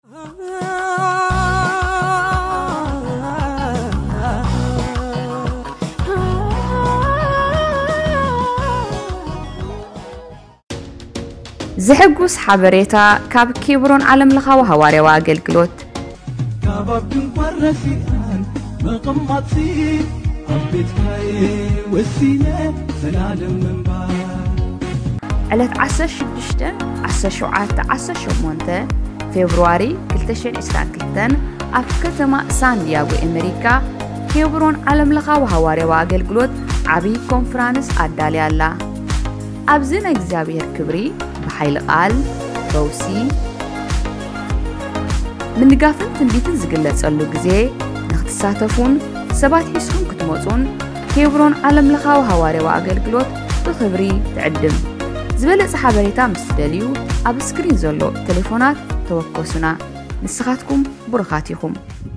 زحقوس حبريتا كاب كيبرون علم لخاو هواري واقلقلوت كابابن ورفيان مقمطي عبيت كاي وسيلة سلالم منبار علت عسى شدشتة عسى شوعات عسى شومونتة فبراير كلتشين إسراكلتن أفكتما سان دياغو أمريكا كيبرون علم لخاو هواري واقلقلوت عبي كونفرانس أدالي الله أبزنا إكزابير كبري بحيل قال روسي من قافن تنبيتن زقلت صلو جزي نختساتفون سبات حسكم كتموتون كيبرون علم لخاو هواري وأقلقلوت بخبري تعدم زبالة صحابريتا مستدليو أب سكرين زولو تليفونات توقوسنا نسخاتكم برخاتيكم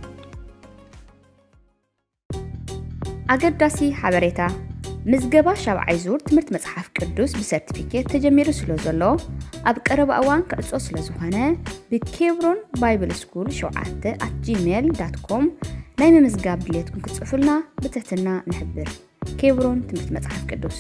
أقداسي حبريتا مزجبا شابعي زور تمرت مصحف قدوس بسيرتيفيكيت تجميرو سلو زلو أب قرب أوان كأصو سلو زوهانه بكيبرون بايبل سكول shoate@gmail.com نايم مزجاب دليتكم كتصفلنا بتحتنا نحبر كيبرون تمرت مصحف قدوس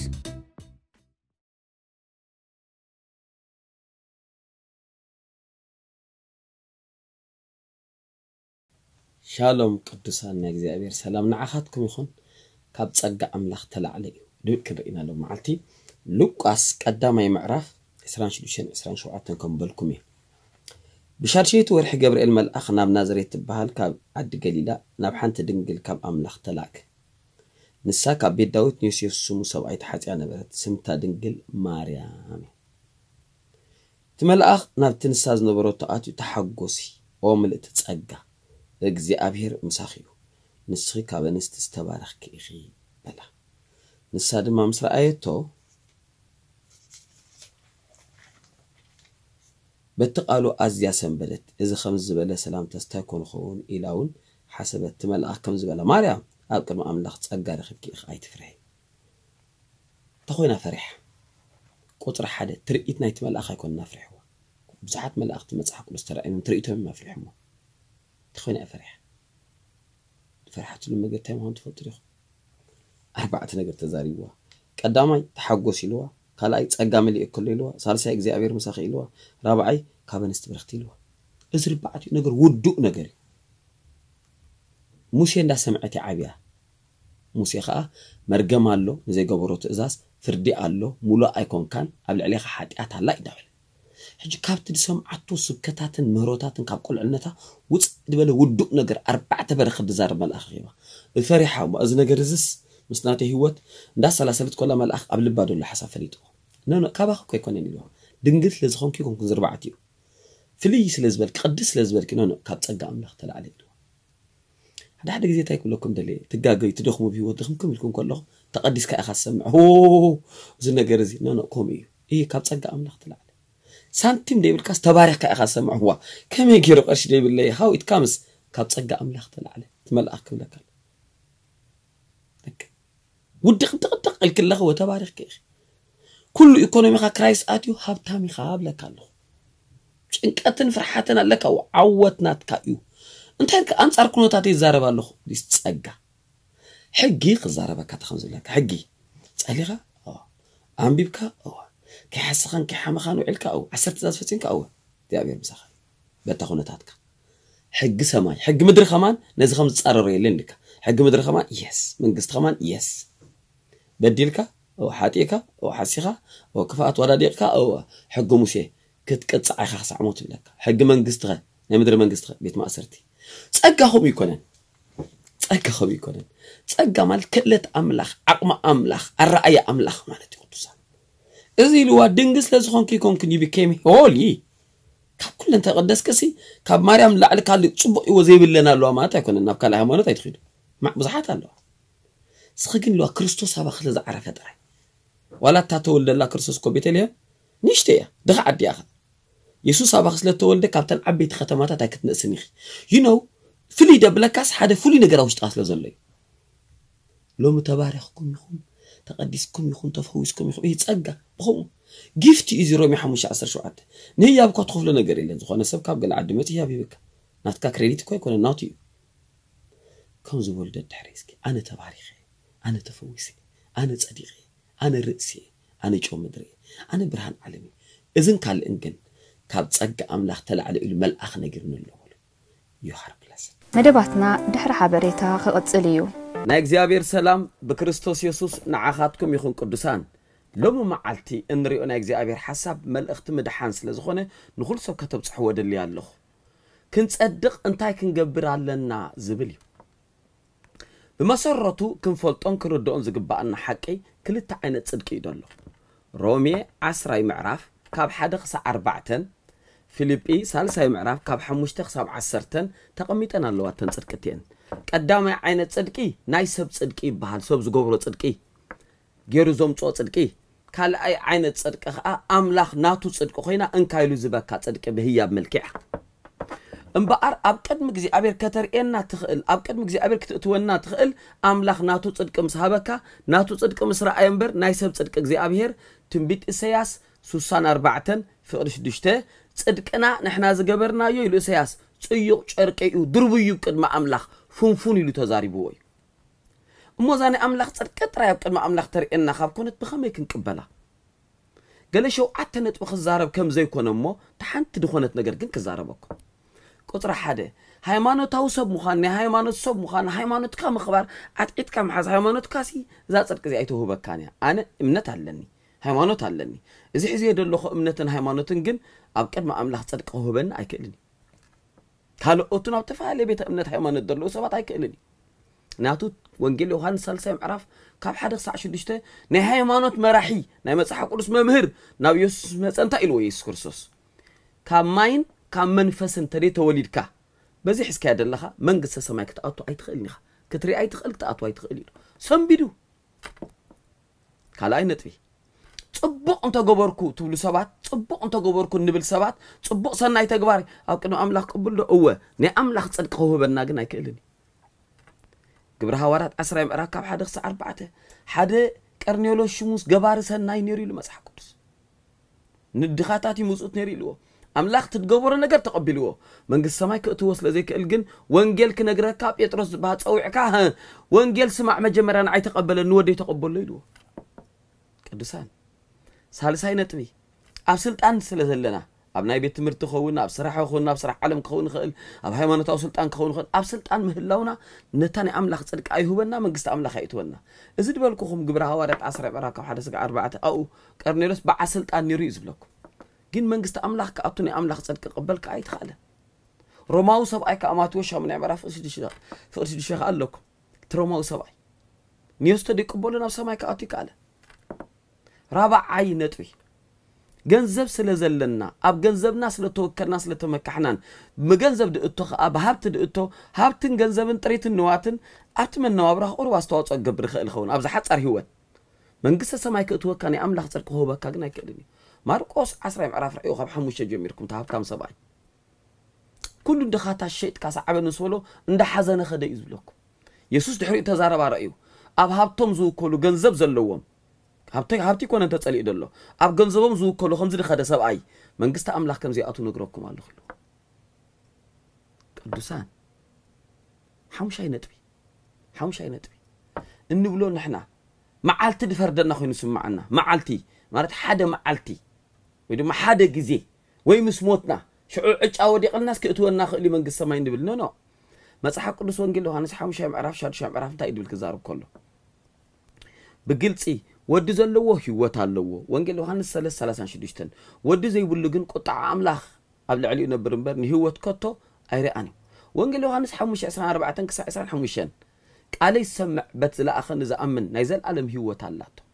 شالوم قدسان يا እግዚአብሔር ሰላም ንዓኻትኩም ይኹን ካብ ጸጋ ኣምላኽ ተላዕለ እዩ ድቅ ክርኢና ሎ መዓልቲ ሉቃስ ቀዳማይ ምዕራፍ 26-27 ከም በልኩም እዩ ብሻድሸይቱ ወርሒ ገብርኤል መልአኽ ናብ ናዝሬት ትበሃል ካብ ዓዲ ገሊላ ናብ ሓንቲ ድንግል ካብ ኣምላኽ ተላክ ንሳ ካብ ቤት ዳዊት ዮሴፍ ስሙ ሰብኣይ ተሓጽያ ነበረት ስምታ ድንግል ማርያም ትመልአኽ ናብ ትንሳ ዝነበረቶ ኣትዩ ተሓጎሲ ኦ ምልእቲ ጸጋ እግዚአብሔር ምሳኺዩ ንስኺ ካብ እንስት ዝተባረኽኪ ኢኺ በላ ንሳ ድማ ምስ ረኣየቶ በቲ ቃሉ ኣዝያ ሰንበደት እዚ ከም ዝበለ ሰላምታ ስታይኮን ኸውን ኢላውን ሓሰበት ትመልኣኽ ከም ዝበለ ማርያም ኣብ ቅድሚ ኣምላኽ ጸጋ ረኺብኪ ኢኺ ኣይትፍርሒ ተኾይና ፈሪሕ ቁጥሪ 1 ትርኢት ናይቲ መልኣኽ ኣይኮንና ፍርሕዋ ብዙሓት መላእኽቲ መጽሓፍ ቅዱስ ተራእዮም ትርኢቶም ማፍርሕሞ تخوين أفرح فرحت له مجد تام هون تفضل يخ 4 نجر تزاريوا قدامي تحقوس يلوا كلاي تصقام لي كل يلوا ثالث እግዚአብሔር مسخ يلوا رابعي كابنست برخت يلوا ازر بعد نجر ودو نجر موسى እንዳ ሰምዕቲ ዓብያ ሙሴ ኸአ መርገም አሎ ንዘይ ገበሮ ትእዛዝ ፍርዲ አሎ ሙሉ ኣይኮንካን ኣብ ልዕሊኻ ሓጢኣት ኣላ ይዳብል حج كابت دسم عطو سبكتاتن مهروتاتن كاب قلعنتا وص دبل ودق نجر 4 برخ دزار ملأخ يبا الفرحه از نجر زس مسناته هوت ندا سلاسلت كل ملأخ قبل بادو لحساب فريطو نو كابخ كيكونن يلو دنجت لزخون كيكون كنزربعتيو فلي سلازبل قدس لازبل كنو كاب صقا املاح تلعلي حدا غزي تايكم لكم دلي تغاغي تدخمو بيوتكم كلكم كله تقدس كاخا سمع هو ز نجر زي نو كومي اي كاب صقا املاح تلعلي سانتيم ديبل كاس تبارك كأخا سمع هو كم يجيرو قرش ديبل لي هاو it comes كاب تصقع أملاخ تلعله تملأكم لك ودق دق الكل هو تبارك كيخ كل إيكونومي كرايس آتيو هابتامي خاب لك الله إنكاتن فرحتنا لك أو عوتنا تكايو أنت هيك أنصار كنوتاتي زارب الله دي تصقع حقي خزاربك تخمز لك حقي تسأليها أم بيبكا كي حسخان كي حمخان وعلك أو عسرت زاز فتينك أو ديابير مسخان بتاخونتاتك حق سماي حق مدري خمان نزي خمس تصرر يلينك حق مدري خمان يس من قست خمان يس بديلك أو حاتيك أو حسيخة أو كفاءة ولاديك أو حق موسى كتقطع خاص عموت لك حق من قست غ نمدري من قست غ بيت ما أسرتي تصقاهم يكونن تصقاهم يكونن تصقا مال كلت أملاخ عقم أملاخ الرأي أملاخ مالتي قدسان إذا لو دينجس لازخون كي كون كني became holy كاب كل أنت قدس كسي كاب مريم لعلك على تصبق وزي بلنا لو ما تكون النب كلا همانة تدخل مع بزحات الله سخين لو كريستوس هذا خلص عرفة ترى ولا تتولد الله كريستوس كوبيتليه نشتيه دخ عدي أخذ يسوع هذا خلص تولد كابتن عبيد ختمات تاكت نسنيخ you know فلي دبلكاس حدا فلي نجراوش تأصل زلي لو متبارككم يخون تقدسكم يكون تفويسكم يكون يتصقى بخم جفتي يزيرو ميحموش 17 نهي أبقى تخفل نجار اللي زخنا سب كاب قال عدمتي يا بيبك ناتكا كريديت كوي كون ناتي كم زولد التحريسك أنا تباريخي أنا تفويسي أنا صديقي أنا رأسي أنا جو مدري أنا برهان عالمي إذن قال إنجن كاب تصقى أملاخ تلع على الملأخ نجرن اللول يحرق لسد مدباتنا دحر حبريتا خقصليو نا እግዚአብሔር ሰላም በክርስቶስ ኢየሱስ ንዓኻትኩም ይኹን ቅዱሳን ሎሙ መዓልቲ እንሪኦ ና እግዚአብሔር ሐሳብ መልእኽቲ ምድሓን ስለዝኾነ ንኹል ሰብ ከተብጽሕዎ ደሊ ኣለኹ ክንጸድቕ እንታይ ክንገብር ኣለና ዝብል እዩ ብመሰረቱ ክንፈልጦን ክንርድኦን ዝግባአና ሓቂ ክልተ ዓይነት ጽድቂ እዩ ደሎ ሮሜ 10 ምዕራፍ ካብ 1 ክሳብ 4 ፊልጵ 3 ምዕራፍ ካብ 5 ክሳብ 10 ተቐሚጠን ኣለዋ ተን ጽድቅተን قدامي عينة صدقي ناي سب صدقي بحال سب زغبرو صدقي غيرو زومصو صدقي كال اي عينة صدق املاح ناتو صدق خوينا انكايلو زبكا صدق بهياب ملكع امبار اب قدم እግዚአብሔር ከተርእየና ትኽእል اب قدم እግዚአብሔር ክትእትወና ትኽእል املاح ناتو صدق مسحبكا ناتو صدق مسرع ينبر ناي سب صدق እግዚአብሔር ትንቢት ኢሳይያስ 64 ፍቅር 6 صدقنا نحنا زغبرنايو ይሉ ኢሳይያስ ጽዩቅ ጨርቀዩ ድርብዩ ቅድመ املاح فنفون يلو تزاربوي موزاني أملاخ صدق ترى يبقى ما أملاخ ترى خاب كنت بخمي كنقبلها قال شو عتنت بخزارب كم زي كون أمه تحنت دخونت نجر كن كزاربك قطر حدا هايمانو توصب مخاني هايمانو صب مخان هايمانو كم خبر عتقيت كم حز هايمانو كاسي ذات صدق زي أيته بكانيا أنا إمنت علني هايمانو علني إذا حزي يدل خو إمنت هايمانو تنجن أبقى ما أملاخ صدق هو بن أيكلني قالوا أوتنا وتفعل بيت أمنت هايمان الدرلو سبات هيكلني ناتو وانجيل يوحنا سالسام عرف كاب حدا صع شدشته نه هايمانوت مراحي نه مصحف قدس ممهر نابيوس مصنتا إلو يسوع كريستوس كماين كم منفسن تري توليدك بزي حس كاد لها منقص سماك تقطو أي تخيلني كتري أي تخيل تقطو أي تخيل سنبيدو كلا نتبي صبق أنت جبركو تقول سبات صبق أنت جبركو نبل سبات صبق صنعي تجباري أو كأنه أملاك قبل له قوة نه أملاك صدق هو بالناجن هيكلني جبرها ورات أسرع مراكب حدا خس 4 حدا كارنيولو شموس جبار سناي نيري له مسح قدس ندخاتاتي موسوت نيري له أملاك تتجبر نجر تقبلوه من قص سماي كأتوصل زي كالجن وانجيل كنجر كاب يترص بهات أو عكاها وانجيل سمع مجمران عي تقبل النودي تقبل له قدسان سالساي نتبي أبسلطان سلازلنا أبناي بيت تمرت خونا أبصراحة خونا أبصراحة علم خون خل أب هاي ما نتاو سلطان خون خل أبسلطان مهلونا نتاني أملاخ صدق أي هو بنا من قست أملاخ أيتونا إزيد بالكم جبرها وارد 10 براكب حدا سق 4 أو كارنيروس بعسلطان يريز بلكم جين من قست أملاخ كأبتني أملاخ صدق قبلك أي خاله روماو سبعي كأمات وشها من عبارة فأرسل الشيخ قال لكم تروماو سبعي نيوستدي قبولنا بسماي كأتي كاله رابع عين نتوي جنزب سلازلنا أب جنزبنا سلتوكلنا سلتمكحنان مجنزب دقتو أب هبت دقتو هبتن جنزبن طريت النواتن أتمنى وابره أروى استوات أجبر خيل خون أبز حتى أرهوت من قصة سمايك أتوكلني أملاخ صدق هو بكاجنا كلني ماركوس 10 معرف رأيه خب حموش جميركم تهفتم سبعي كل دخات الشيء كاس عبد نسولو عند حزن خد يزبلكم يسوع دحري تزارب رأيه أب هبتم زو كله جنزب زلوهم هبتي كون أنت تسألي إدلله أب جنزبهم زو كله 5 خد سبعي من قصة أملاخ كم زي أتو نقرأكم على خلو قدسان حمشي نتبي إنه بلون نحنا معالتي دفردنا خوي نسمعنا معالتي مارت حدا معالتي ويدو ما حدا جزي ويمس موتنا شعور أودي الناس كأتونا خلي من قصة ما يندبل نو مسحق قدس وانجيل له هنس حمشي معرف شاد شام عرف تايد بالكزارب كله بقلتي ودي زلوه هيوت هاللوه وانجيل له هنس 3 ودي زي بلقن قطع أملاخ قبل علي نبرنبر هيوت كتو أيراني وانجيل له هنس حمشي 4 كسا 10 حمشان قال يسمع بس لا أخن إذا أمن نايزل علم هيوت هاللاته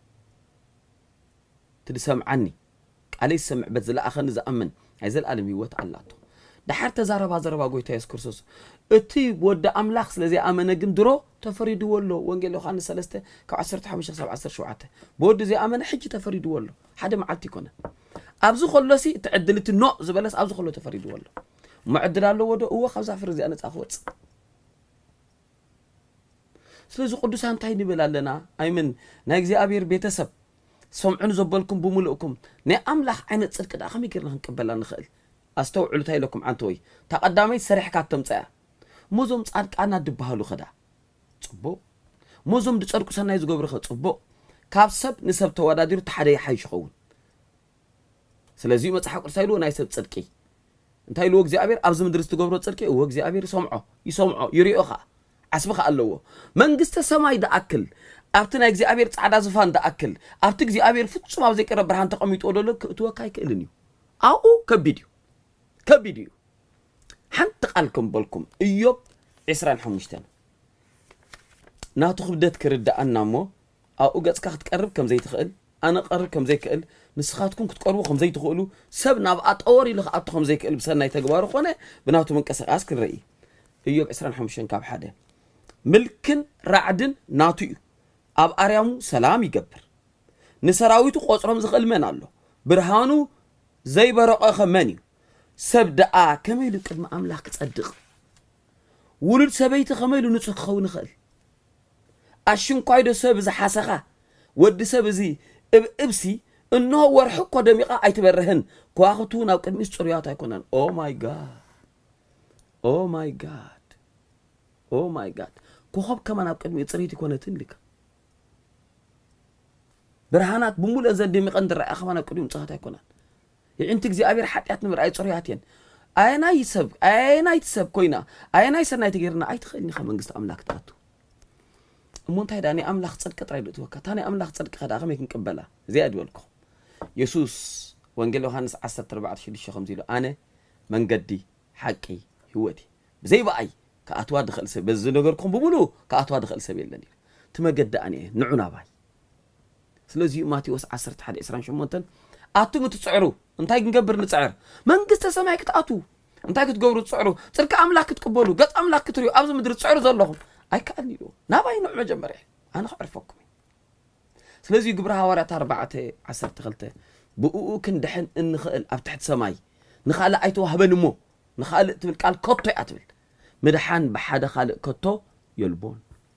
تسمع عني قال يسمع بس لا أخن إذا أمن نايزل علم هيوت هاللاته ده حتى زاربا قويت يا كرسوس اتي بود أملاخ لذي أمنه جندرو تفريد ولو وانجيل له خانس 3 كعشرة 5 7 شوعته بود زي أمنه حج تفريد ولو حدا معلتي كنا أبزو خلصي تعدلت النوع زبلس أبزو خلو تفريد ولو معدل له وده هو 5 فرز أنا تأخذ ስለዚ ቅዱሳን እንታይ ንብል ኣለና ኣይምን ናይ እግዚአብሔር ቤተሰብ ሰምዑን ዘበልኩም ብሙሉእኩም ናይ ኣምላኽ ዓይነት ጽድቂ ዳ ከመይ ጌርና ክንቅበላ ንኽእል ኣስተውዕሉ ታይለኩም ዓንተ ወይ ተቐዳመይ ሰሪሕካ ተምፅያ ሞዞም ጻድቃና ድበሃሉ ኸዳ ጽቡቕ ሞዞም ድጸድቁ ሰናይ ዝገብሩ ኸጽቡቕ ካብ ሰብ ንሰብ ተወዳዲሩ ተሓደ ይሓይሽ ይኸውን ስለዚ መጽሓፍ ቅዱስ ኢሉ ናይ ሰብ ጽድቂ እንታይ ኢሉ እግዚአብሔር ኣብዚ ምድሪ ዝትገብሮ ጽድቂ እወ እግዚአብሔር ይሰምዖ ይሪኦኻ ዓስብኻ ኣለዎ መንግስተ ሰማይ ደኣክል ኣብቲ ናይ እግዚአብሔር ጻዕዳ ዝፋን ደኣክል ኣብቲ እግዚአብሔር ፍጹም ኣብ ዘይቀረብ ብርሃን ተቐሚጡ ዘሎ ክእትወካ ኣይክእልን እዩ ኣብኡ ከቢድ እዩ ሓንቲ ቃል ከምበልኩም ኢዮብ 25 ናቱ ክብደት ክርዳእና እሞ ኣብኡ ገጽካ ክትቀርብ ከም ዘይትኽእል ኣነ ቀርብ ከም ዘይክእል ንስኻትኩም ክትቀርቡ ከም ዘይትኽእሉ ሰብ ናብ ኣጠወር ኢሉ ክኣቱ ከም ዘይክእል ብሰናይ ተግባሩ ኾነ ብናቱ ምንቅስቓስ ክርኢ ኢዮብ 25 ካብ 1 ምልክን ራዕድን ናቱ እዩ ኣብ ኣርያሙ ሰላም ይገብር ንሰራዊቱ ቆጽሮም ዝኽእል መን ኣሎ ብርሃኑ ዘይበረቐ መን እዩ ሰብ ደኣ ከመይ ኢሉ ቅድሚ ኣምላኽ ክጸድቕ ውሉድ ሰበይቲ ከመይ ኢሉ ንጹህ ክኸውን ይኽእል ኣሽንኳይዶ ሰብ ዝሓሰኻ ወዲ ሰብ እዚ እብሲ እንሆ ወርሒ እኮ ደሚቓ ኣይትበርህን ከዋኽብቱ ናብ ቅድሚት ጽሩያት ኣይኮነን ኦ ማይ ጋድ ኮኸብ ከማ ናብ ቅድሚት ጽሬት ይኮነትን ልካ ብርሃናት ብሙሉእ ዘደሚቐን ድረኣያ ከማ ናብ ቅድሚት ጽኻት ኣይኮነን ይዕንቲ እግዚአብሔር ሓጢአት ንምርኣይ ጽሩያት እየን ኣየናይ ሰብ ኮይና ኣየናይ ሰናይ ተገይርና ኣይትኽእልኒ ኸ መንግስቲ ኣምላኽ ተኣቱ እሞ እንታይ ዳ ናይ ኣምላኽ ጽድቂ ጥራይ ዶ ትወካ እታ ናይ ኣምላኽ ጽድቂ ኸዳ ከመይ ክንቅበላ እዚኣ ድበልኩ ኢየሱስ ወንጌል ዮሐንስ 14:6 ከምዚ ኢሉ ኣነ መንገዲ ሓቂ ህይወት ብዘይበኣይ ከኣትዋ ድኽእል ሰብ በዚ ነገርኩም ብሙሉእ ከኣትዋ ድኽእል ሰብ የለን ኢሉ እቲ መገዲ ኣነ ንዑና ባይ ስለዚ ማቴዎስ 11:28 ኣቱም ትጽዕሩ እንታይ ክንገብር ንጽዕር መንግስተ ሰማይ ክትኣቱ እንታይ ክትገብሩ ትጽዕሩ ጽድቂ ኣምላኽ ክትቅበሉ ገጽ ኣምላኽ ክትሪኡ ኣብዚ ምድሪ ትጽዕሩ ዘለኹም ኣይከኣልኒ ኢሉ ናባይ ንዑ መጀመርያ ኣነ ክዕርፈኩም ስለዚ ግብረ ሐዋርያት 4:12 ብኡኡ ክንድሕን እንኽእል ኣብ ትሕቲ ሰማይ ንኻልእ ኣይተዋህበን እሞ ንኻልእ ትብል ቃል ከቶ እያ ትብል ምድሓን ብሓደ ካልእ ከቶ የልቦን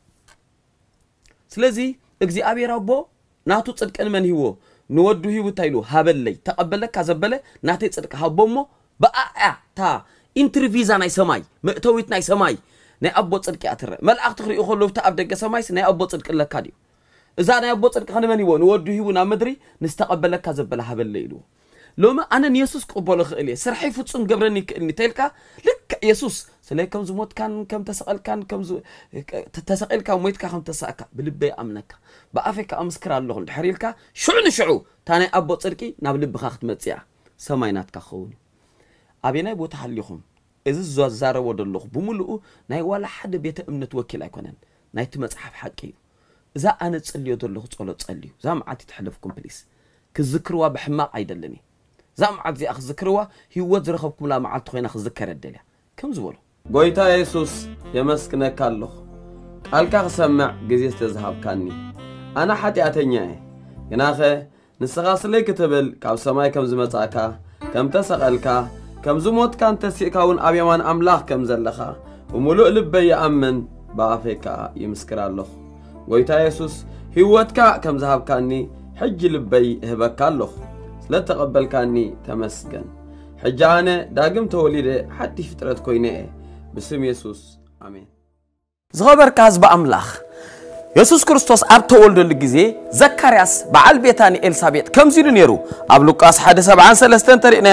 ስለዚ እግዚአብሔር ኣቦ ናቱ ጽድቂ ንመን ሂቦ ንወዱ ሂቡ ታይሉ ሃበለይ ተቀበለካ ዘበለ ናተይ ጽድቂ ሃቦ እሞ በኣያ ታ ኢንተርቪዛ ናይ ሰማይ ምእተዊት ናይ ሰማይ ናይ ኣቦ ጽድቂ ኣትረ መልኣኽ ትኽሪኡ ኸለውታ ኣብ ደገ ሰማይስ ናይ ኣቦ ጽድቂ ለካ ድዩ እዛ ናይ ኣቦ ጽድቂ ከነመን ሂቦ ንወዱ ሂቡ ናብ ምድሪ ንስተቀበለካ ዘበለ ሃበለይ ኢሉ ሎማ ኣነ ኢየሱስ ክቅበሎ ክእል እየ ስርሐይ ፍጹም ገብረኒ ክእልኒ ተልካ ልክ ኢየሱስ ስለይ ከም ዝሞትካን ከም ተሰቐልካን ከም ተሰቒልካ ሞይትካ ከም ተሳእካ ብልበይ ኣምነካ ብኣፈካ ኣምስክር ኣለኹ እንድሕር ኢልካ ሽዑ ንሽዑ ታ ናይ ኣቦ ጽድቂ ናብ ልብኻ ክትመጽያ ሰማይ ናትካ ክኸውን ኣበናይ ቦታ ሃሊኹም እዚ ዝዛረቦ ዘለኹ ብሙሉኡ ናይ ዋላ ሓደ ቤተ እምነት ወኪል ኣይኮነን ናይቲ መጽሓፍ ሓቂ እዩ እዛ ኣነ ጽልዮ ዘለኹ ጸሎት ጸልዩ እዛ መዓልቲ ትሕለፍኩም ፕሊስ ክዝክርዋ ብሕማቕ ኣይደለኒ እዛ መዓልቲ እዚኣ ክዝክርዋ ህይወት ዝረኸብኩምላ መዓልቲ ኮይና ክዝከር ደልያ ከም ዝበሉ ጎይታ ኢየሱስ የመስክነካ ኣለኹ ቃልካ ክሰምዕ ግዜ ዝተዝሃብካኒ ኣነ ሓጢኣተኛ እየ ግናኸ ንስኻ ስለይ ክትብል ካብ ሰማይ ከም ዝመጻእካ ከም ተሰቐልካ ከም ዝሞትካን ተሲእካ እውን ኣብ የማን ኣምላኽ ከም ዘለኻ ብሙሉእ ልበይ ይኣምን ብኣፈካ ይምስክር ኣለኹ ጎይታ ኢየሱስ ህይወትካ ከም ዝሃብካኒ ሕጂ ልበይ እህበካ ኣለኹ ስለተቐበልካኒ ተመስገን ሕጂ ኣነ ዳግም ተወሊደ ሓድሽ ፍጥረት ኮይነ እየ بسم يسوع آمين. زخبر كاز بأملاخ يسوع كريستوس أب تولد الجزء زكرياس بعل بيتاني إلسابيت كم زيدو نيرو أب لوكاس حدث سبعان سلستين ترينا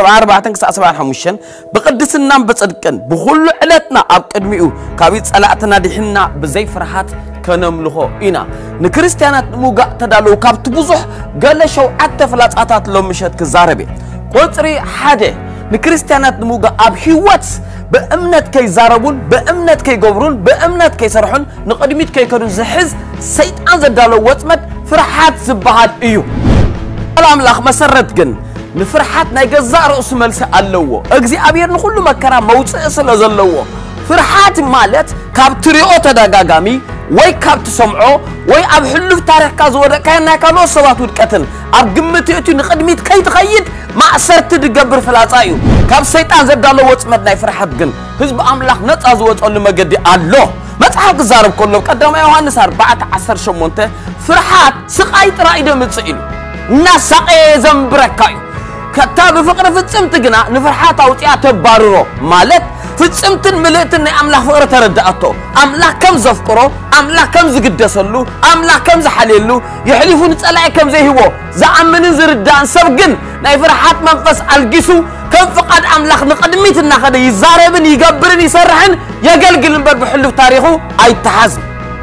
5:4 بقدس النام بتصدقن بخل علتنا أب قدميو كابيت صلاتنا دحنا بزي فرحات كنملخو إنا نكريستيانات موجا تدالو كابت بوزح قال شو حتى فلاتات لو مشت كزاربي قطري حاجة نكريستيانات موجا أب هيوات بأمنت كي زاربون بأمنت كي جبرون بأمنت كي سرحون نقدميت كي كانوا زحز سيد أنزل دالو واتمت فرحات زبهات إيو الأملاخ مسرت جن نفرحات نيجزار رؤوس ملس اللوو أجزي أبير نخلو مكرا موت أصل زلوو فرحات مالت كابتريو تداغامي وي كابت سمعو وي أب حلو تاريخ كازورة كان كانو صوات ودكتن أب قمتي نقدميت كي تخيد ما أسرت تجبر فلاتايو كاب سيطان زبدالو واتمت ناي فرحات جن حزب أملاخ نتازوات أولو مجدي الله مصحف كزارب كله قدام يوحنس 4:18 فرحات سقاي طراي دمصيل الناس سقي زنبركاي كتاب فقره فصمت غنا نفرحات اوطيا تباررو مالت فصمتن ملئتن املاح فقره تردأتو املاح كم زفقرو املاح كم زقدسلو املاح كم زحليلو يحلفون صلاي كم زيهو زامن زردان سبغن ناي فرحات منفس الجسو كم فقد املاح نقدميتنا خد يزاربن يغبرن يسرحن يغلغل نبر بحلف تاريخو ايتحز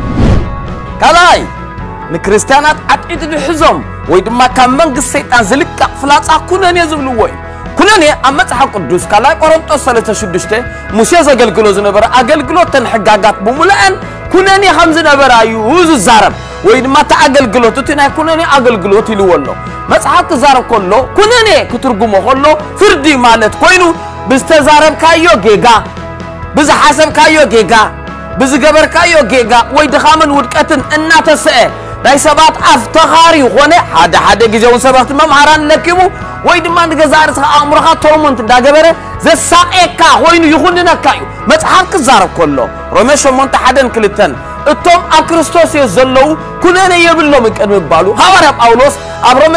كلاي نكريستيانات عقيد الحزم ويدما كان منغس شيطان زلق فلاصا كونن يزبلوي كونن امصحف قدوس كلاي قرنطوس 36 موسى زغلغلو زنبر اغلغلو تنحغاغات بمولان كونن خمس نبر ايوز زارب ويدما تاغلغلو تتنا كونن اغلغلو تيلولو مصحف كزارب كله كونن كترغمو كله فردي مالت كوينو بستزارب كايو جيغا بز حسب كايو جيغا بز جبر كايو جيغا وي دخامن ودقتن اناتسئ داي سبات افتخاري هونه حدا غيزون سبات ممهران لكيمو وي دما نغزارس امرخا تومنت داغبره زساقيكا وينو يخوننكايو مصحف كزارب كله رومي 8:1-2 اتوم اكريستوس يزلو كونن يبلو مقدم بالو حوار باولوس ابرومي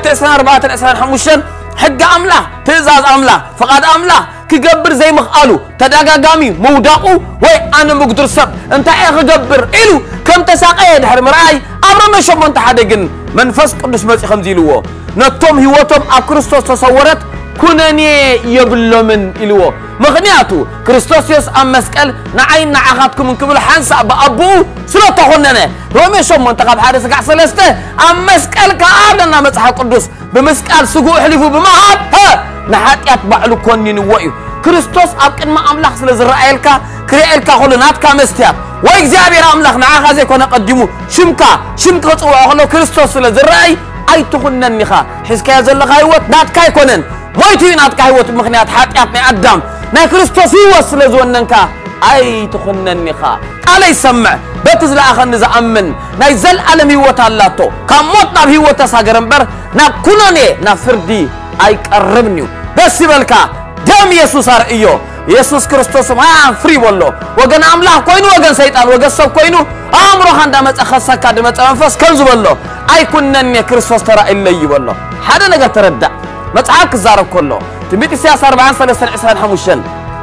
7:4-5 حق املا تزاز املا فقد املا كجبر زي مخالو تداغاغامي موداقو وي انا مقدر سب انت اي خجبر الو كم تساقي دحر مراي ابرم شمون تحدغن منفس قدس مصي خمزيلو نتوم هيوتهم اكريستوس تصورت كونني يبلمن الو مغنياتو كريستوسيوس ام مسقل نعين نعاخاتكم من قبل حنسا بابو سلو تخوننه رومي شمون تقاب حارس قع سلسته ام مسقل كابلنا مصحف قدس بمسقال سغو حلفو بمهاب ها نحاتيات بعلو كونين ويو كريستوس ابقن ما املاح سلازرايلكا كريالكا خلناتكا مستيات واي اغزابير املاح نعاخا زي كون قدمو شمكا صوا خلو كريستوس سلازراي اي تخننيخا حسكا زلخا هيوت ناتكا يكونن مويتي ناتكا هيوت مخنيات حاتيات ني ادم نا كريستوس يوصل زوننكا اي تخننيخا قال يسمع بتزلا اخن زامن ناي زل عالم هيوت اللاتو كموتنا بهيوت ساغرنبر نا كونوني نا فردي اي قربنيو بس يبلكا دم يسوع رأيو يسوع كريستوس ما فري والله وجن املاح كوينو وجن شيطان وجن سب كوينو امرو هاندا مصخسك دم منفس كنز والله اي كنن كريستوس ترى الا والله هذا نجا تردى مصحف كزارب كله تنبيت سياس 4:3-25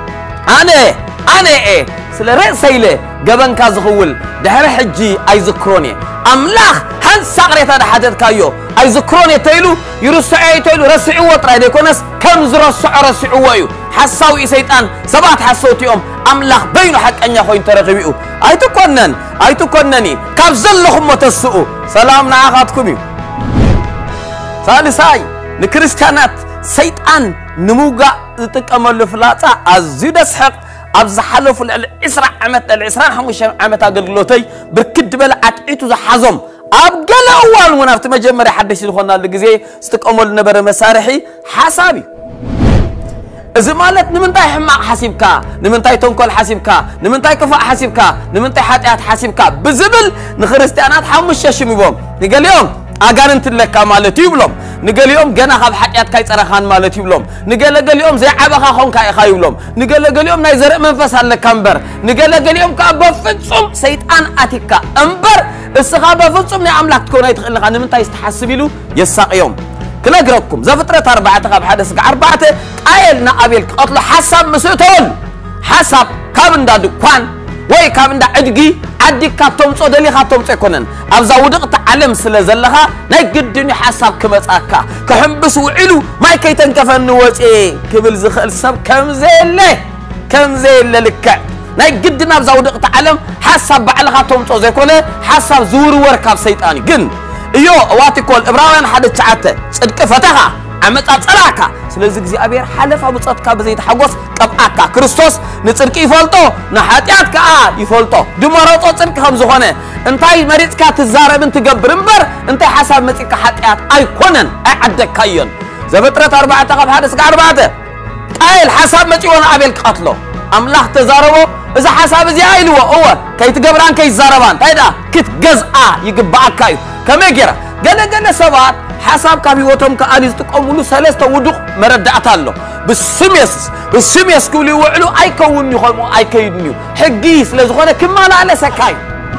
انا ايه سل رأسيله جبن كازخول دهر حجي اي ذكروني املاح هل سقريت هذا حدث كايو اي ذكروني تيلو يرسعي تيلو رسعي وطرا ديكونس كم رسعي ويو حساوي شيطان سبات حسوتيهم املاح بينو حق انيا خوين ترغبيو اي تكونني كابزلهم متسؤو سلام نعاقاتكم ثالثاي نكريستيانات شيطان نموغا تقملو فلاصا ازيد اسحق ابز حلف الاسرع عمت الاسرع 5 عمت اغلغلوتي بركد بل عطيتو زحزم ابغل اول ونافت مجمر حدش لخونا لغزي استقمل نبر مسارحي حسابي اذا مالت نمنتاي حماق حسيبكا نمنتاي تنكل حسيبكا نمنتاي كفاء حسيبكا نمنتاي حاتيات حسيبكا بزبل نخريستيانات 5 شميبهم نقال يوم اغاننت لك مالتي يبلوم نقال يوم جنا خاب حاتيات كاي صرخان مالتي يبلوم نقال يوم زي عبخا خونكا اخا يبلوم نقال يوم ناي زرق منفس على كامبر نقال يوم كبفصم شيطان اتيكا امبر السخابه فصم ني املاك تكون يتخلخ نمنتاي يستحسبيلو يساق يوم كلا جركم زفترة 4 خاب حدث 4 قايلنا ابيل قتل حسب مسؤول حسب كابندا دكان وي كابندا ادغي عدي كاتومصو دلي خاتومصو يكونن ابزا ودقت علم سلازلها ناي قدني حسب كمصاكا كحنبس وعلو ماي كيتنكفن وصي كبل زخل سب كم زيله لك ناي قدنا ابزا ودقت علم حسب بعل خاتومصو زيكونه حسب زور وركاب شيطاني جن ايو واتيكول ابراهيم حد تعته صدق فتها عمصا صلاكا سلازي እግዚአብሔር حلف ابو صدقا بزيت حغوس قبعكا كريستوس نصدق يفلطو نحاتياتكا يفلطو دمرطو صدق خم زخونه انتي مريصكا تزاربن تغبر امبر انتي حساب مصيكا حاتيات ايكونن اي عدكايون زفترة 4 قب حدث 4 قايل حساب مصيون ابيل قتلو املاح تزاربو اذا حساب زي ايلو هو كي تغبران كي زاربان تايدا كتجزا يغباكايو كميجرا جنا سبات حساب كابيوتهم كأنيز تقوموا سلسة ودق مردعت الله بالسميس كولي وعلو أي كوني خلمو أي كيدنيو حقيس لزغونا كما لا على سكاي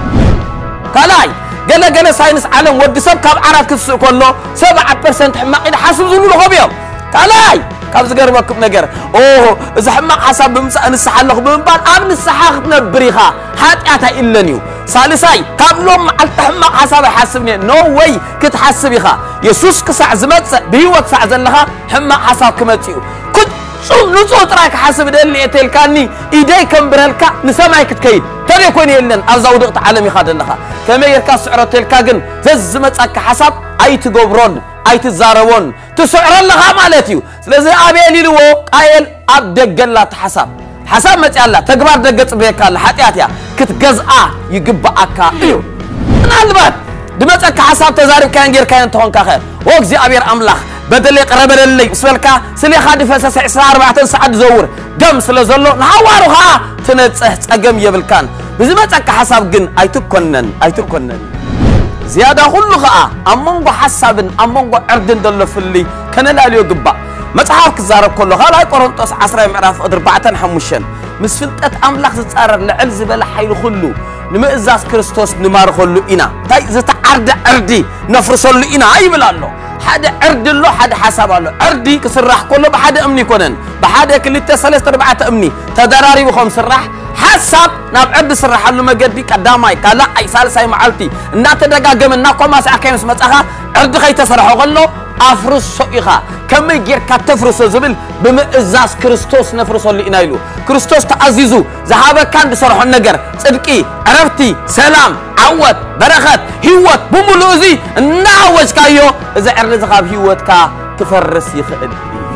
كلاي قال ساينس عالم ودي سب كاب عرف كسو كله 7% حماق إذا حاسب زلو لغبيهم كلاي كاب زغر وكب نجر إذا حماق حساب بمسا نسحلق بمبان أمن السحاق نبريخا حتى إلنيو سالساي كاب لهم على حماق حساب حاسبني نو واي كنت حاسبيخا يسوس كسع زمت بيوك سع زلها حماق حساب كمتيو كنت شو نصوت راك حاسب اللي اتلكاني ايدي كم برلكا نسمعك تكيد ترى يكون يلن ازودقت عالمي خادلخا كما يركا سعرت تلكاغن زز مصك حساب اي تغبرون اي تزارون تسعر لها مالتيو ስለዚህ አቤል ይልዎ ቃየል አብደገላት حساب متيالا تغبار دغص بيكال حጢያትያ ክትገዝአ ይግባአካ እዩ ምናልባት ድመጽካ حساب ተዛሪብ ካን ጌር ካን ተሆንካ ኸ ወእግዚአብሔር አምላኽ بدل يقرب للي سبلكا سلي خادي فسس 14 ساعه زور دم سلازلو نحوارها تنصح صقم يبلكان بزمصك حساب جن ايتكونن زياده كله خا امنغو حسابن امنغو اردن دلفلي كنلاليو غبا مصحف كزارب كله خا لاي قرنطس 10 معراف 4 5 مسفلطت املاح زصارر لعل زبل حيل كله نمئزاز كريستوس نمار كله انا تاي زتعرد اردي نفرسلو انا ايبلالو حدا عرد له حدا حساب له عردي كسرح كله بحدا امني كونن بحدا كلتا 3 4 امني تدراري وخم سرح حساب ناب عرد سرح له مقدي قداماي كلا اي سالساي معلتي ان تدغاغمنا كوماس اكايمس مصخا عرد خي تسرحو قلو افرس سويخا كم يجير كتفرس زبل بمئزاز كريستوس نفرس اللي ينايلو كريستوس تعزيزو ذهب كان بصرح النجر صدقي عرفتي سلام عوت بركات هيوت بملوزي ناوج كايو اذا عرض زغاب هيوت كا تفرس يخدي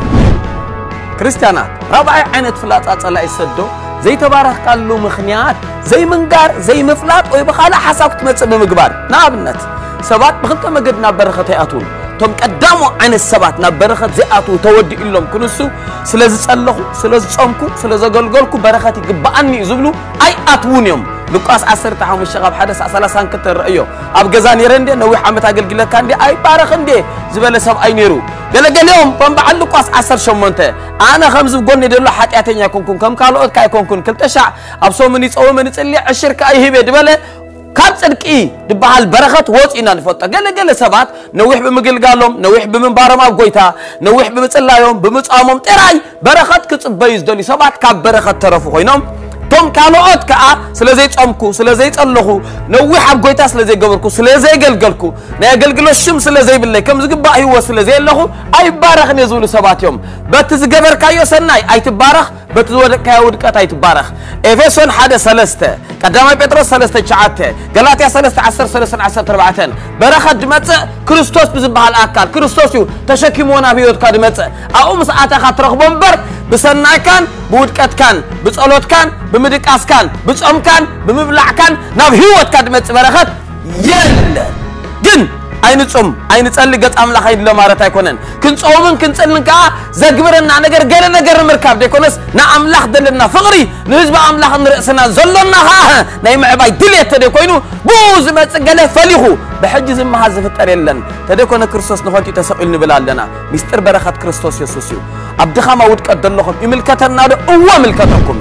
كريستيانات ربع عينت فلاطه صلا يسدو زي تبارك قالو مخنيات زي منقار زي مفلاط وي بخاله حساب تمص بمغبار نابنت سبات بخلت مجدنا بركه ياتون توم قدامو عن السبات نبرخت زياتو تودي إلهم كنسو سلازي صلخو سلازي صمكو سلازي غلغلكو بركاتي غباني زبلو اي اتونيوم لوقاس 10 تحوم الشغب حدث 30 كتر رأيو اب غزاني رندي نوي حمت اغلغلك كاندي اي بارخندي زبل سب اي نيرو غلغليوم بمبعل لوقاس 10 شمونته انا خمس غوني دلو حاتياتنيا كونكون كم كالوت كاي كونكون كلتشع ابسو مني صوم مني صلي عشرك اي هبه دبله كاب صدقي دبحال بركات وصينا نفطا قال سبات نوح بمغلغالهم نوح بمنبارم اب غويتا نوح بمصلايوم بمصامم طراي بركات كصبيز دولي سبات كاب بركات ترفو خوينم توم كالوت كا سلازي صمكو سلازي صلخو نوح اب غويتا سلازي غبركو سلازي غلغلكو نا غلغلوشم سلازي بلاي كم زغبا هو سلازي لخو اي بارخ نزول سبات يوم بتزغبر كايو سناي اي تبارخ بتزود كاودقات اي تبارخ افسون 1:3 قدامي بطرس 3:9 غلاطيا 3:10 برخه دمص كريستوس بزبال اكل كريستوس يو تشكيمونا بيوت كدمص او مساعتك ترخبون بر بسناي كان بودقت كان بصلوت كان بمدقاس كان بصوم كان بمبلع كان ناب هيوت كدمص برخت يل جن اين صوم اين صلي قط املاح يدلو مارت ايكونن كنصومن كنصلن كا زغبرنا ነገር ገለ ነገር مركاب ديكونس نا املاح دلنا فقري نحزب املاح نرسنا زلنا ها ناي معباي دليت ديكوينو بوز مصغله فليخو بحج زم ما زفتر يلن تديكون كريستوس نخوتي تسقل نبلالنا مستر بركات كريستوس يسوس يو عبدخما ودقت دلخم يملكتنا او ملكتكم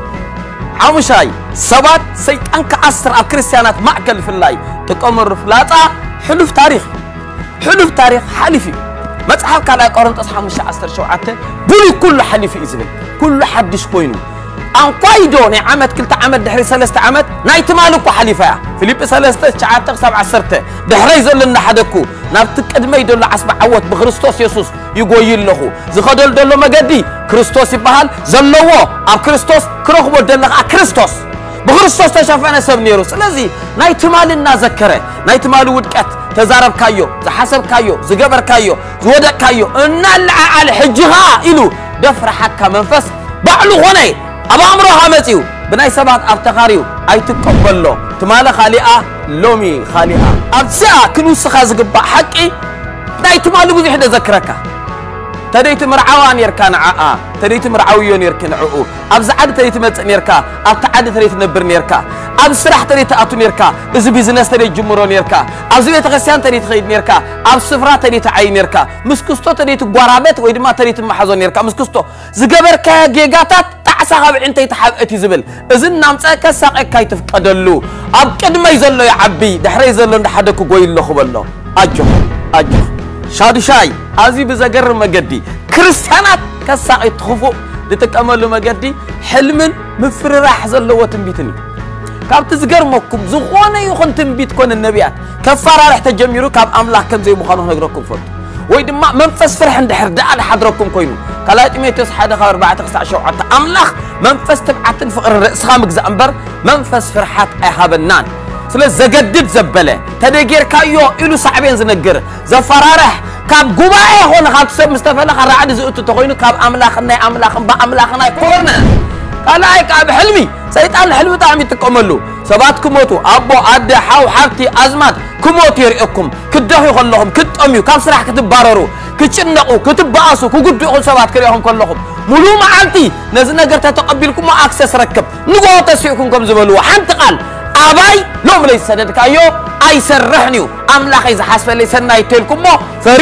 عمشاي سبات سيطان كاسر كريستيانات معقل في الله تقمر فلاطا حلف تاريخ حلفي مصحف كلا قرنطس 15 بولي كل حلفي إذن كل حدش كوينو ان قايدو ني عمد كلتا عمد دحري 3 عمد نايت مالكو حليفه فيليب 3:9 دحري زلنا حدكو نابت قدمي دلو عصب عوت بخريستوس يسوس يغوي لخو زخدل دلو مغدي كريستوس يبحال زلوو اب كريستوس كرخبو دلخ كريستوس بخريستوس تشافنا سب نيرو سلازي نايت مالنا ذكره نايت مال ودقت تزارب كايو زحسب كايو زغبر كايو زودق كايو ان على حجها الو دفر حكا منفس بعلو هوني ابا امرها متيو بناي سبات افتخاريو اي تقبلو تماله خالئه لومي خالئه ابسا كنوس خازغبا حقي ناي تمالو بزي حدا ذكرك تديت مرعوان يركان عاء تديت مرعويون يركن عؤو أبزعد تديت متن يركا أبتعد تديت نبر يركا أبسرح تديت أتون يركا إذا بيزنس تديت جمرون يركا أبزوية غسيان تديت خيد يركا أبسفرة تديت عين يركا مسكستو تديت قرابات ويدما تديت محزون يركا مسكستو زجبر كجيجاتات تعسى أنت يتحقق زبل إذن نامسا كساق كيتف قدلو أبكد ما يزلو يا عبي دحري يزلو نحدك وقوي الله خبالله أجو شادي شاي أزي بزجر مجدي كريستيانات كساق يتخفو لتكملوا مجدي حلمن مفرح زلو وتنبيتني كاب تزجر مكم زخوانة يخون تنبيت كون النبيات كفارة رح تجميرو كاب أملاح كم زي مخانو نقرأكم فرد ويد ما منفس فرح عند حرد على حضركم كوينو كلا تميتوس حدا خبر بعد تقطع شوعة أملاخ منفس تبعتن فقر الرأس خامك زأمبر منفس فرحات أهابنان سلا زجدد زبلة تدقير كايو إلو صعبين زنقر زفرارح كاب جواي هون خاب سب مستفلا خرا عاد زوجته تقولين كاب أملاخنا أملاخنا كورنا كلا أي كاب حلمي سيطان الحلم تعمي تكملوا سباتكم موتوا أبو عد حاو حبتي أزمات كموت يرئكم كدهوا خلهم كتأميو كاب سرح كتبارروا كتشنقوا كتباسوا كقدوا سبات كريهم كلهم ملو معلتي نزلنا قرت تقبلكم ما أكسس ركب نقول تسيئكم كم زبلوا حنت قال أباي لو ملي سددك أيو أي سرحنيو أملاخ إذا حسب اللي سنة يتلكم مو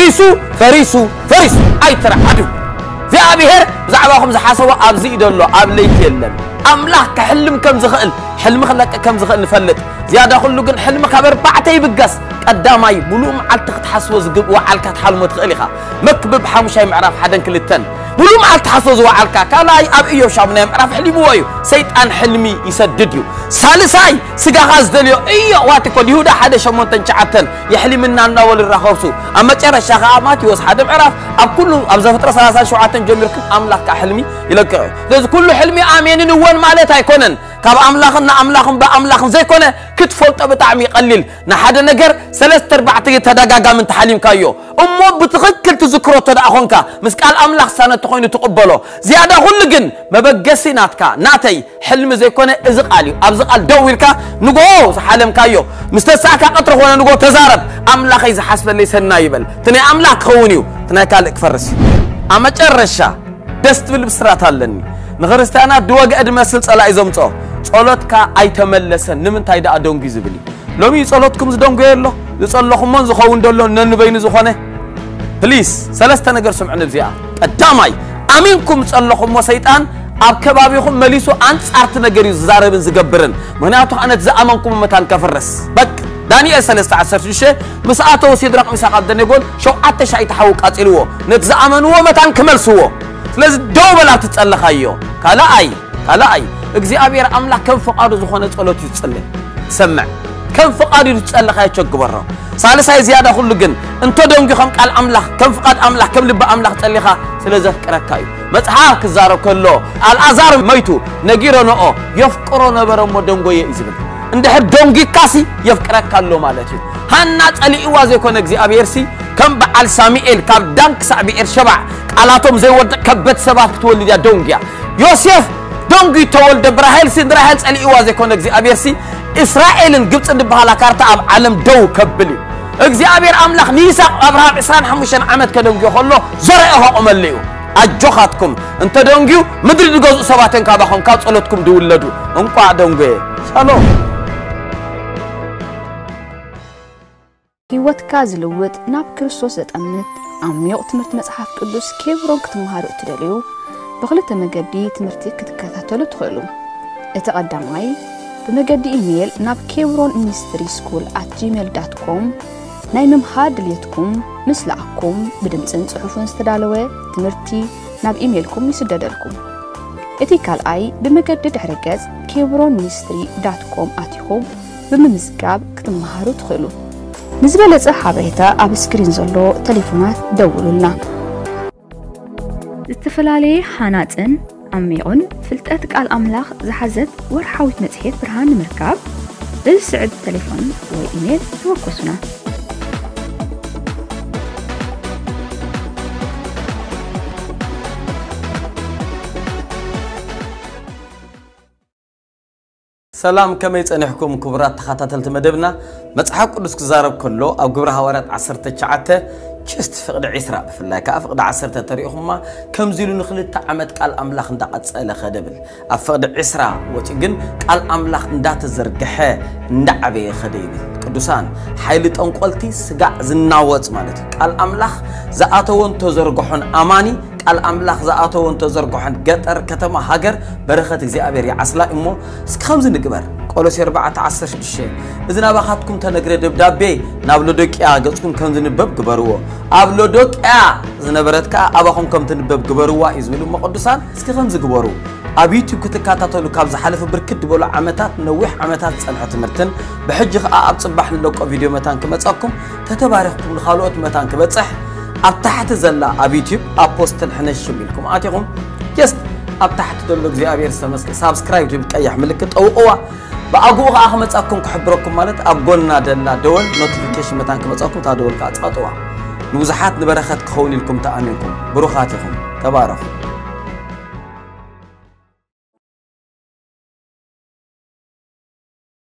فريسو أي ترى عدو في أبيهر زعباهم زحاسوا أبزيد الله أبليت يلن أملاخ كحلم كم زخل حلم خلك كم زخل نفلت زيادة خلو قن حلم خبر بعتي بقص قدامي بلو معل تحسوا زقب وعلك تحلموا تخليها مكبب حمشي معرف حدا كل التن بلو معل تحسوا وعلك كلاي أب إيو شابنا معرف حلمي وايو سيطان حلمي يسدديو سالساي سجا غاز دليو إيو واتكو يهودا حدا شمون تنشعتن يحلمنا النوال الرخوصو أما ترى الشغامات يوس حدا معرف أب كله أب زفترة سلاسة شوعتن جميركم أملاك كحلمي يلقى لذا كل حلمي آمين نوان مالتها يكونن كاب أملاخن زي كونه كتفولت بتعمي قليل نحد نجر 3/4 تدقاقا من تحليم كايو أمو بتغكل تذكرو تدقاقونكا مسكال أملاخ سنة تخوين تقبلو زيادة غلقن مبقسي ناتكا ناتي حلم زي كونه ازقاليو أبزقال دويلكا نقو حلم كايو مستساكا قطرخ وانا نقو تزارب أملاخ إذا حسب اللي سنة يبل تني أملاخ خونيو تني كالك فرس أما جرشا دست بالبسرات هالني نغرستانا دوغ أدمسل صلاة إزمتو صلاتك أي تملسن نمن تايدا أدونغي زبلي لومي صلاتكم زدونغي يلو يصلخم من زخون دولو ننبين زخونه بليس سلسة نقر سمعنا بزياء الداماي أمينكم صلخم وسيطان أب كبابيكم مليسو أنت سعرت نقر يزاربن زقبرن مناتو أنا تزأمنكم متان كفرس بك دانيال 13 شيء مساعته وسيدرق مساق الدن يقول شو عتش أي تحوك أتلوه نتزأمنوه متان كملسوه لازم دوبلا تتصلخ أيو كلا أي اجزي أبير أملاك كم فقادو زخونة صلوت يتصلي سمع كم فقادو يتصلخ هاي تشق برا ثالث هاي زيادة خلو جن انتو دونجي خم قال أملاك كم فقاد أملاك كم لبا أملاك تصليخا سلازف كركايو متحاك الزارو كله الأزار ميتو نجيرو نقو يفكرو نبرو مدونجو يأزبن اندحر دونجي كاسي يفكرك كالو مالتي هنات علي إوازي كون اجزي أبيرسي كم بعال ساميئيل كاب دانك سعبير شبع قالاتهم زي ود كبت سبات تولد يا دونجيا يوسف دونجي تولد براهيل سندراهيل علي إوازي كون اجزي أبيرسي إسرائيل قبت عند بحالا كارتا أب عالم دو كبلي اجزي أبير أملاخ نيساق أبراهام إسران حموشان عمد كدونجيو خلو زرعها أمليو أجوخاتكم انت دونجيو مدري نقوز سباتين كاباخون كاب صلوتكم دولدو انقوا دونجي سلام هيوت كازلوت ناب كريستوس أمنت عميق تمرت مصحف قدوس كيبرون كتمهارو تدليو بغلة مجدي تمرتي كتكاتلو تخلو اتقدماي بمجدي إيميل ناب kebronministryschool@gmail.com ناي ممهار دليتكم مسلعكم بدمتن صحفون استدالوه تمرتي ناب إيميلكم يسددلكم اتيكال اي بمجدي دحرقز kebronministry.com اتيخوب بممزقاب كتمهارو تخلو نزبلة حبيتا أب سكرين زلو تليفونات دولونا استفلالي حاناتن عميقون فلتأتك الأملاخ زحزت ورحاوت متحيط برهان مركاب بالسعد تليفون وإيميل توقسنا سلام كما يصنحكم كبرات تخاتلت مدبنا مصحف قدس كزارب كله او غبر حوارات 19 جست فقد عسرا بفلاي كافقد 10 تاريخما كم زيلو نخلت عمد قال املاح اندقصله خدبل افقد عسرا وجن قال املاح اندات زرغخه اندعبي خديبل قدوسان حيل طنقلتي سغا زناوص معناته قال املاح زاتون تزرغحون اماني قال املاح زاتون تزرغحون غطر كتما هاجر برخت እግዚአብሔር ያስላ እሞ እስከምዝ ንግበር ቆሎስ 4:16 እዝና ባኻትኩም ተነግረ ደብዳቤ ናብ ሎዶቅያ ገጽኩም ከምዝ ንበብ ግበርዎ ኣብ ሎዶቅያ ዝነበረትካ አባኹም ከም ትንበብ ግበርዋ ይዝብሉ መቅዱሳን እስከ ከምዝ ግበሩ ኣብ ዩቲዩብ ክትካታተሉ ካብ ዝሓለፈ ብርክት ብሎ ዓመታት ነዊሕ ዓመታት ጸንሐ ትምርትን ብሕጂ ኸ ኣብ ጽባሕ ንለቆ ቪድዮ መታን ክመጻኩም ተተባረኽኩም ለኻልኦት መታን ክበጽሕ ኣብ ታሕቲ ዘላ ኣብ ዩቲዩብ ኣፖስትል ሕነሽ ይልኩም ኣቲኹም ጀስት ኣብ ታሕቲ ዘሎ እግዚአብሔር ሰመስክ ሳብስክራይብ ብቀያሕ ምልክት ጠውቁዋ በአጉ አህመጻኩም ከሕብረኩም ማለት ኣብ ጎና ደላ ደወል ኖቲፊኬሽን መታን ክመጻኩም ታደወል ካጽጣጥዋ ንብዙሓት ንበረኸት ክኸውን ኢልኩም ተኣሚንኩም ብሩኻትኩም ተባረኹ